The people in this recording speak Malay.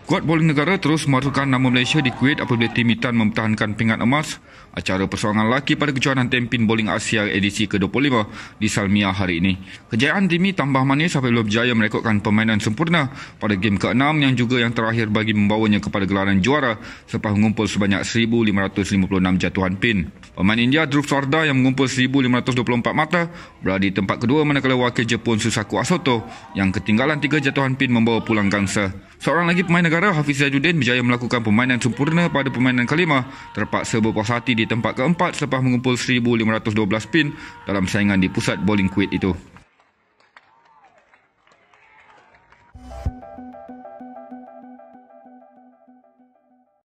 Kuat bowling negara terus memartakan nama Malaysia di Kuwait apabila tim hitam mempertahankan pingat emas acara persoalangan lelaki pada kejohanan Tempin Bowling Asia edisi ke-25 di Salmiah hari ini. Kejayaan tim tambah manis apabila berjaya merekodkan permainan sempurna pada game ke-6 yang juga yang terakhir bagi membawanya kepada gelaran juara selepas mengumpul sebanyak 1,556 jatuhan pin. Pemain India Dhruv Sarda yang mengumpul 1,524 mata berada di tempat kedua, manakala wakil Jepun Susaku Asoto yang ketinggalan 3 jatuhan pin membawa pulang gangsa. Seorang lagi pemain negara, Hafiz Zaiduddin, berjaya melakukan permainan sempurna pada permainan kelima, terpaksa berpuas hati di tempat keempat selepas mengumpul 1,512 pin dalam saingan di pusat bowling Kuwait itu.